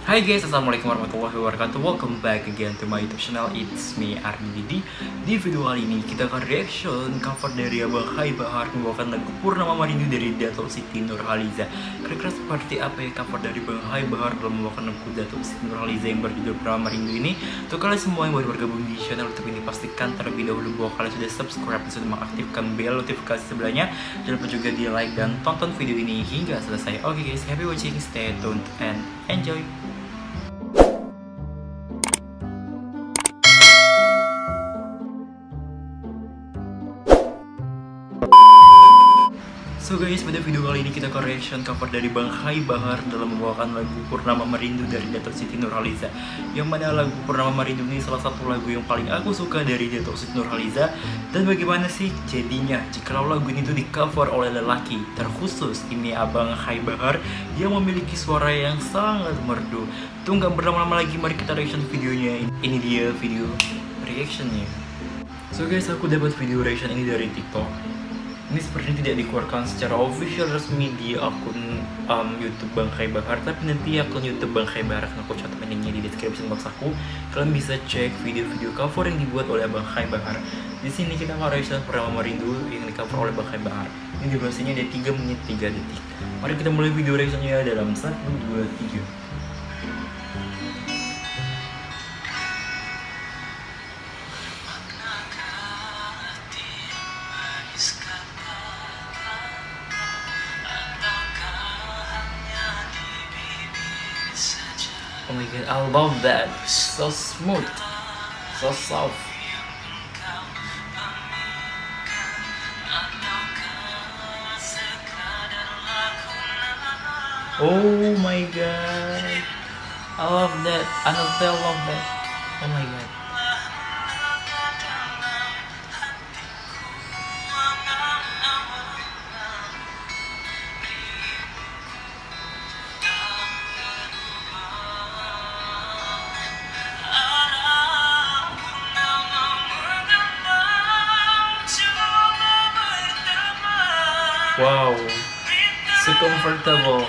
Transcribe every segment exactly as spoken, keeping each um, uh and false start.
Hai guys, assalamualaikum warahmatullahi wabarakatuh. Welcome back again to my YouTube channel. It's me Ardi Didi. Di video kali ini kita akan reaction cover dari Abang Hai Bahar membawakan lagu Purnama Marindu dari Dato' Siti Nurhaliza. Kira-kira seperti apa ya cover dari Bang Hai Bahar dalam membawakan lagu Dato' Siti Nurhaliza yang berjudul Purnama Marindu ini? Untuk kalian semua yang baru bergabung di channel YouTube ini, pastikan terlebih dahulu bahwa kalian sudah subscribe dan sudah mengaktifkan bel notifikasi sebelahnya. Jangan lupa juga di like dan tonton video ini hingga selesai. Oke okay guys, happy watching, stay tuned and enjoy. So guys, pada video kali ini kita akan reaction cover dari Bang Hai Bahar dalam membawakan lagu Purnama Marindu dari Dato' Siti Nurhaliza. Yang mana lagu Purnama Marindu ini salah satu lagu yang paling aku suka dari Dato' Siti Nurhaliza. Dan bagaimana sih jadinya jika lagu ini tuh di cover oleh lelaki, terkhusus ini Abang Hai Bahar yang memiliki suara yang sangat merdu. Tuh nggak berlama-lama lagi, mari kita reaction videonya. Ini dia video reactionnya. So guys, aku dapat video reaction ini dari TikTok. Ini sepertinya tidak dikeluarkan secara official resmi di akun um, YouTube Bang Hai Bahar, tapi nanti akun YouTube Bang Hai Bahar akan aku catat linknya di description box aku. Kalian bisa cek video-video cover yang dibuat oleh Bang Hai Bahar. Di sini kita akan reaction Purnama Marindu yang di cover oleh Bang Hai Bahar. Ini durasinya ada tiga menit tiga detik. Mari kita mulai video reactionnya dalam satu, dua, tiga. Oh my god, I love that. So smooth, so soft. Oh my god, I love that. I love that. Oh my god. Wow, so comfortable.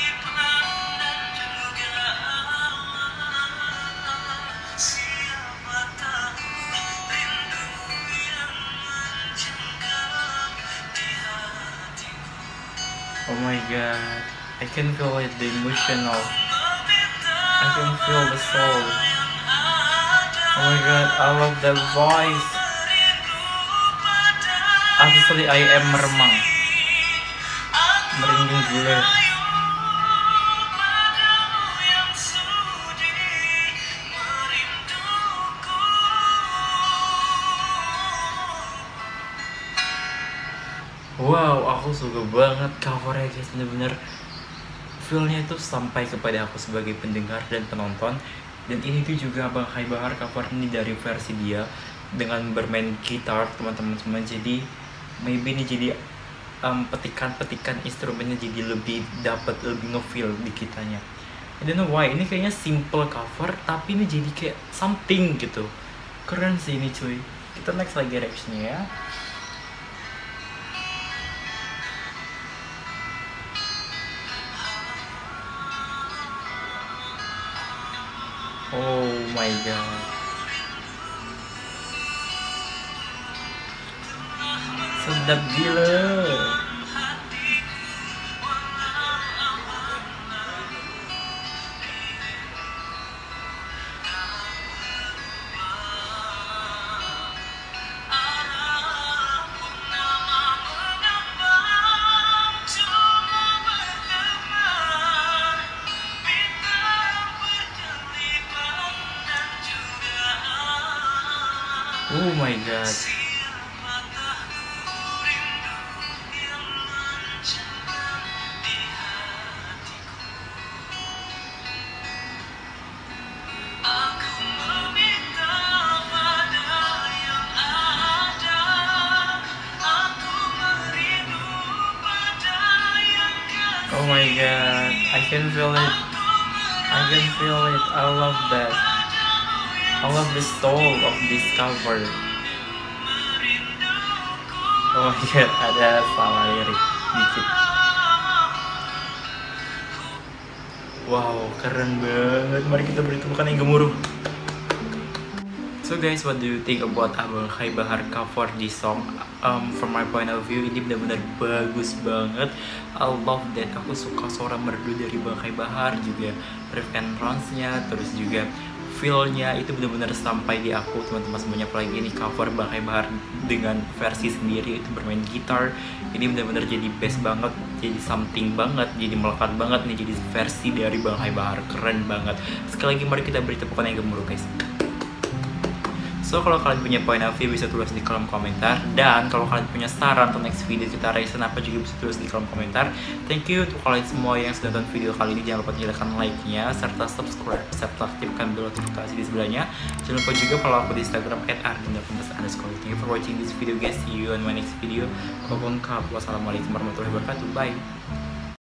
Oh my god, I can feel it, the emotional. I can feel the soul. Oh my god, I love the voice. Actually, I am meremang. Merinding gila. Wow, aku suka banget covernya guys, bener-bener feelnya itu sampai kepada aku sebagai pendengar dan penonton. Dan ini tuh juga Bang Hai Bahar cover ini dari versi dia dengan bermain gitar teman-teman semua. Jadi maybe ini jadi um, petikan-petikan instrumennya jadi lebih dapat, lebih ngefeel di kitanya. I don't know why, ini kayaknya simple cover tapi ini jadi kayak something gitu. Keren sih ini cuy. Kita next lagi reactionnya ya. Oh my god, sedap gila. Oh my god. Oh my god, I can feel it. I can feel it. I love that. I love the soul of this cover. Oh my god, ada salah lirik dikit. Wow, keren banget. Mari kita beri tepuk tangan yang gemuruh. So guys, what do you think about Abang Kai Bahar cover this song? Um, from my point of view, ini benar-benar bagus banget. I love that. Aku suka suara merdu dari Bang Kai Bahar, juga riff and runs-nya, terus juga feel-nya itu benar-benar sampai di aku, teman-teman semuanya. Apalagi ini cover Bang Kai Bahar dengan versi sendiri, itu bermain gitar. Ini benar-benar jadi best banget, jadi something banget, jadi melekat banget nih, jadi versi dari Bang Kai Bahar. Keren banget. Sekali lagi mari kita beri tepuk tangan yang gemuruh guys. So kalau kalian punya point of view bisa tulis di kolom komentar, dan kalau kalian punya saran untuk next video kita reaction apa juga bisa tulis di kolom komentar. Thank you untuk kalian semua yang sudah nonton video kali ini. Jangan lupa nyalakan like-nya serta subscribe serta aktifkan bel notifikasi di sebelahnya. Jangan lupa juga follow aku di Instagram at ardinda underscore. Thank you for watching this video guys. See you on my next video. Wassalamualaikum warahmatullahi wabarakatuh. Bye.